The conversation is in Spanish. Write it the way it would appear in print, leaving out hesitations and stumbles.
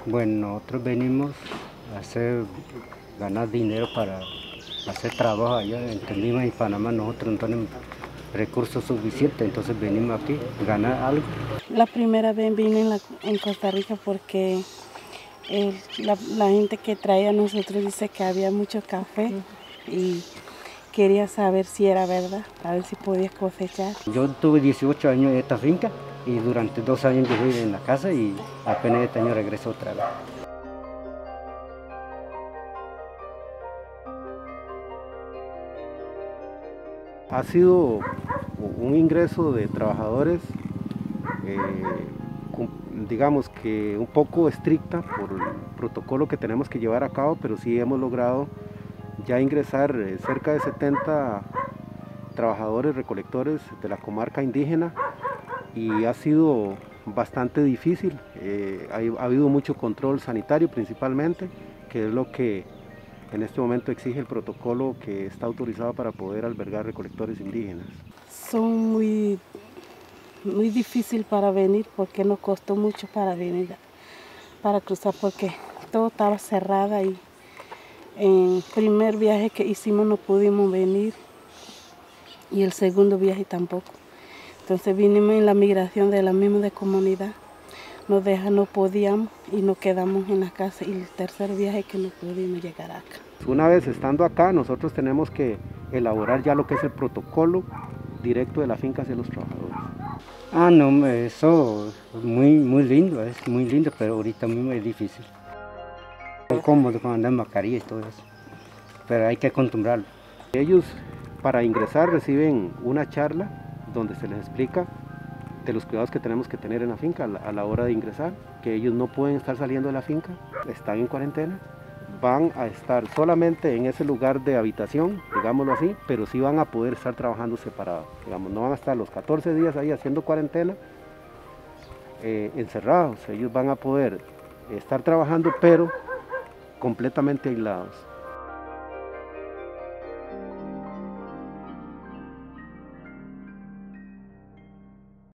Bueno, nosotros venimos a ganar dinero para hacer trabajo allá. Entendimos en Panamá nosotros no tenemos recursos suficientes, entonces venimos aquí a ganar algo. La primera vez vine en Costa Rica porque la gente que trae a nosotros dice que había mucho café y quería saber si era verdad, a ver si podía cosechar. Yo tuve 18 años en esta finca y durante 2 años yo fui en la casa y apenas este año regreso otra vez. Ha sido un ingreso de trabajadores, digamos que un poco estricta por el protocolo que tenemos que llevar a cabo, pero sí hemos logrado ya ingresar cerca de 70 trabajadores recolectores de la comarca indígena y ha sido bastante difícil. Ha habido mucho control sanitario principalmente, que es lo que en este momento exige el protocolo que está autorizado para poder albergar recolectores indígenas. Son muy difícil para venir porque nos costó mucho para venir, para cruzar, porque todo estaba cerrado y en el primer viaje que hicimos no pudimos venir y el segundo viaje tampoco. Entonces vinimos en la migración de la misma de comunidad, nos dejan, no podíamos y nos quedamos en la casa y el tercer viaje que no pudimos llegar acá. Una vez estando acá, nosotros tenemos que elaborar ya lo que es el protocolo directo de la finca hacia los trabajadores. Ah, no, eso es muy lindo, pero ahorita mismo es difícil. Es cómodo cuando andan mascarilla y todo eso, pero hay que acostumbrarlo. Ellos para ingresar reciben una charla donde se les explica de los cuidados que tenemos que tener en la finca a la hora de ingresar, que ellos no pueden estar saliendo de la finca, están en cuarentena, van a estar solamente en ese lugar de habitación, digámoslo así, pero sí van a poder estar trabajando separados, digamos, no van a estar los 14 días ahí haciendo cuarentena encerrados, ellos van a poder estar trabajando pero completamente aislados.